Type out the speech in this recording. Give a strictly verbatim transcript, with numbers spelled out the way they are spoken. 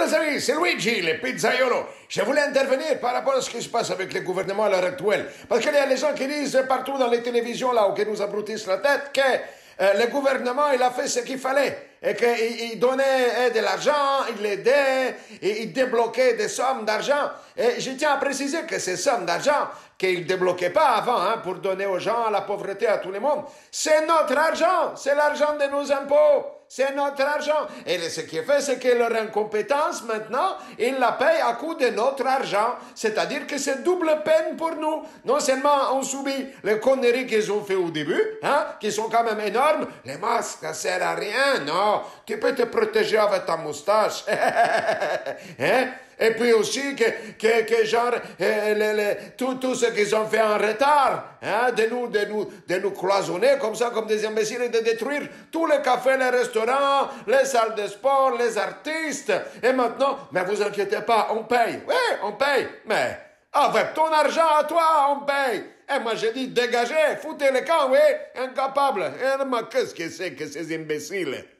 les amis, c'est Luigi, le pizzaiolo. Je voulais intervenir par rapport à ce qui se passe avec le gouvernement à l'heure actuelle. Parce qu'il y a les gens qui disent partout dans les télévisions, là, où qui nous abrutissent la tête, que euh, le gouvernement, il a fait ce qu'il fallait. Et qu'il il donnait de l'argent, il aidait, et il débloquait des sommes d'argent. Et je tiens à préciser que ces sommes d'argent qu'il ne débloquait pas avant, hein, pour donner aux gens, à la pauvreté, à tout le monde, c'est notre argent, c'est l'argent de nos impôts. C'est notre argent. Et ce qui est fait, c'est que leur incompétence, maintenant, ils la payent à coup de notre argent. C'est-à-dire que c'est double peine pour nous. Non seulement on subit les conneries qu'ils ont fait au début, hein, qui sont quand même énormes. Les masques, ça sert à rien, non. Tu peux te protéger avec ta moustache. Hein? Et puis aussi que, que, que genre, euh, le, le, tout, tout ce qu'ils ont fait en retard, hein, de nous, de nous, de nous cloisonner comme ça, comme des imbéciles, et de détruire tous les cafés, les restaurants, les salles de sport, les artistes. Et maintenant, mais vous inquiétez pas, on paye. Oui, on paye. Mais avec ton argent à toi, on paye. Et moi, j'ai dit, dégagez, foutez les camps, oui, incapable. Et mais qu'est-ce que c'est que ces imbéciles?